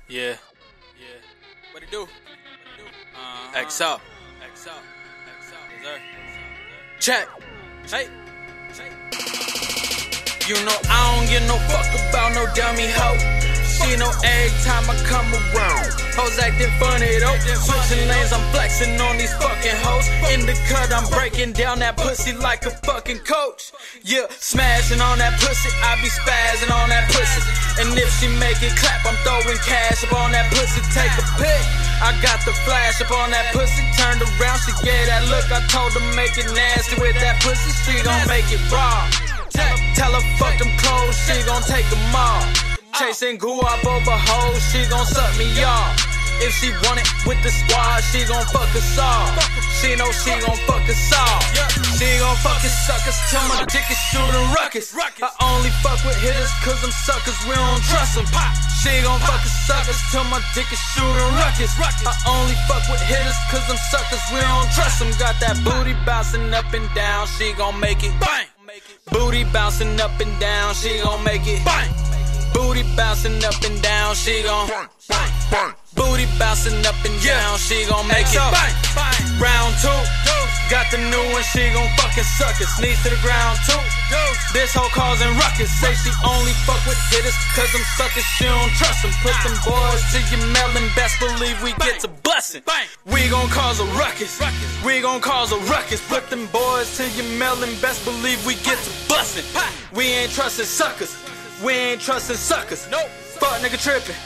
Yeah. What it do? XO. Yes, sir. Check. Hey. You know I don't give no fuck about no dummy hoe. She know every time I come around. Hoes acting funny though. Switching lanes, I'm flexing on these fucking hoes. In the cut, I'm breaking down that pussy like a fucking coach. Yeah, smashing on that pussy, I be spazzing on that pussy. And if she make it clap, I'm throwing cash up on that pussy. Take a pic. I got the flash up on that pussy. Turned around, she gave that look. I told her make it nasty with that pussy. She gon' make it raw. Tell her fuck them clothes, she gon' take them all. Chasing goo up over hoes, she gon' suck me off. If she want it with the squad, she gon' fuck us all. She know she gon' fuck us all. She gon' fuck us suckers till my dick is shooting ruckus. I only fuck with hitters cause them suckers, we don't trust them. She gon' fuck us suckers till my dick is shooting ruckus. I only fuck with hitters cause them suckers, we don't trust them. Got that booty bouncing up and down, she gon' make it bang. Booty bouncing up and down, she gon' make it bang. Booty bouncing up and down, she gon' bang. Booty bouncing up and down, she gon' make it bang. Round two, got the new one, she gon' fucking suck us. Knees to the ground too. This hoe causing ruckus. Say she only fuck with hitters cause them suckers, she don't trust them. Put them boys to your melon, best believe we get to bustin'. We gon' cause a ruckus. We gon' cause a ruckus. Put them boys to your melon, best believe we get to bustin'. We ain't trustin' suckers. We ain't trustin' suckers. Nope. Fuck nigga trippin'.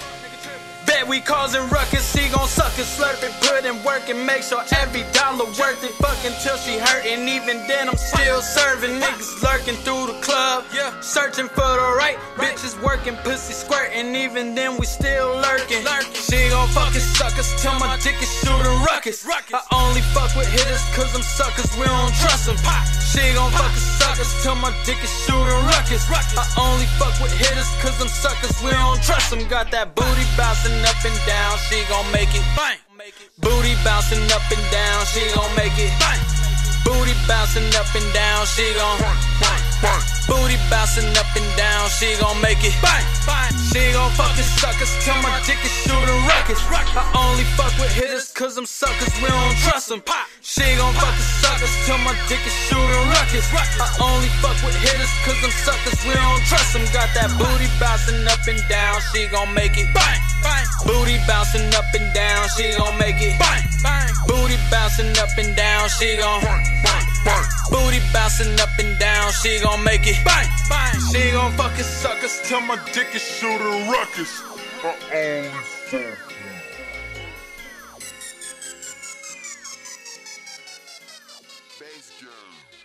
Bet we causing ruckus, he gon' suck it, slurp it, put in work and make sure every dollar worth it. Fuck until she hurtin', even then I'm still serving. Niggas lurking through the club, searching for the right bitches, working, pussy squirting, even then we still lurking. She gon' fucking suck us till my dick is shooting ruckus. I only fuck with hitters cause them suckers, we don't trust them. She gon' fucking suck us till my dick is shooting ruckus. I only fuck with hitters cause them suckers, we don't trust them. Got that booty bouncing up and down, she gon' make it bang. Booty bouncing up and down, she gon' make it bang. Booty bouncing up and down, she gon' bang. Booty bouncing up and down, she gon' make it bang. She gon' fucking suck us till my dick is shooting ruckus. I only fuck with hitters cause them suckers, we don't trust them. She gon' fucking suck us till my dick is shooting ruckus. I only fuck with hitters cause them suckers, we don't trust them. Got that booty bouncing up and down, she gon' make it bang. Booty bouncing up and down, she gon' make it bang. Booty bouncing up and down, she gon' bang. Booty bouncing up and down, she gon' make it bang. She gon' fucking suck us till my dick is shooting ruckus. I only fuck. Bass girl.